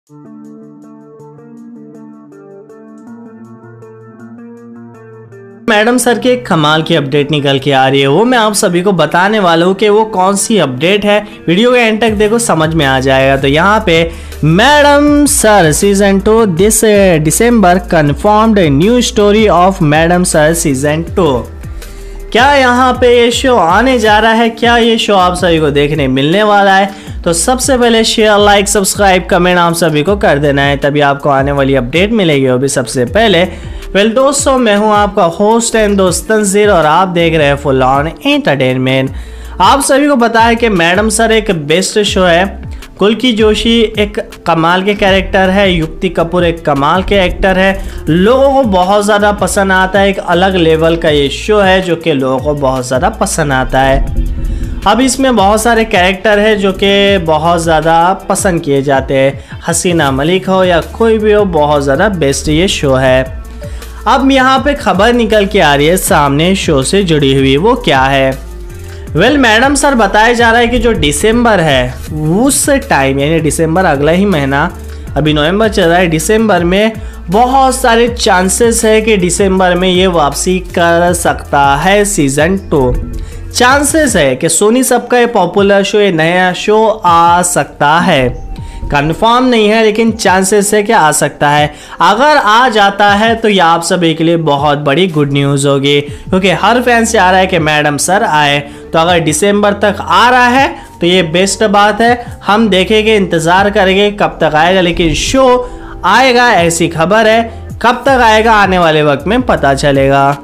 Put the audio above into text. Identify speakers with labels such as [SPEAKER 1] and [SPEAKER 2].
[SPEAKER 1] Madam sir की एक कमाल की अपडेट निकल के आ रही है, वो मैं आप सभी को बताने वाला हूँ कि वो कौन सी अपडेट है। वीडियो के एंड तक देखो, समझ में आ जाएगा। तो यहाँ पे मैडम सर सीजन 2 दिस दिसंबर confirmed new story of madam sir season 2। क्या यहाँ पे ये शो आने जा रहा है, क्या ये शो आप सभी को देखने मिलने वाला है? तो सबसे पहले शेयर, लाइक, सब्सक्राइब, कमेंट आप सभी को कर देना है, तभी आपको आने वाली अपडेट मिलेगी वो भी सबसे पहले। वेल दोस्तों, मैं हूं आपका होस्ट एंड दोस्त तंजीर और आप देख रहे हैं फुल ऑन एंटरटेनमेंट। आप सभी को पता है कि मैडम सर एक बेस्ट शो है। कुल्की जोशी एक कमाल के कैरेक्टर है, युक्ति कपूर एक कमाल के एक्टर है, लोगों को बहुत ज़्यादा पसंद आता है। एक अलग लेवल का ये शो है जो कि लोगों को बहुत ज़्यादा पसंद आता है। अब इसमें बहुत सारे कैरेक्टर हैं जो कि बहुत ज़्यादा पसंद किए जाते हैं। हसीना मलिक हो या कोई भी हो, बहुत ज़्यादा बेस्ट ये शो है। अब यहाँ पे खबर निकल के आ रही है सामने शो से जुड़ी हुई, वो क्या है? वेल मैडम सर बताया जा रहा है कि जो दिसंबर है उस टाइम, यानी दिसंबर अगला ही महीना, अभी नवंबर चल रहा है, दिसंबर में बहुत सारे चांसेस है कि दिसंबर में ये वापसी कर सकता है सीजन 2। चांसेस है कि सोनी सब का ये पॉपुलर शो, ये नया शो आ सकता है। कंफर्म नहीं है लेकिन चांसेस है कि आ सकता है। अगर आ जाता है तो ये आप सभी के लिए बहुत बड़ी गुड न्यूज़ होगी, क्योंकि हर फैन से आ रहा है कि मैडम सर आए। तो अगर दिसंबर तक आ रहा है तो ये बेस्ट बात है। हम देखेंगे, इंतज़ार करेंगे कब तक आएगा, लेकिन शो आएगा ऐसी खबर है। कब तक आएगा आने वाले वक्त में पता चलेगा।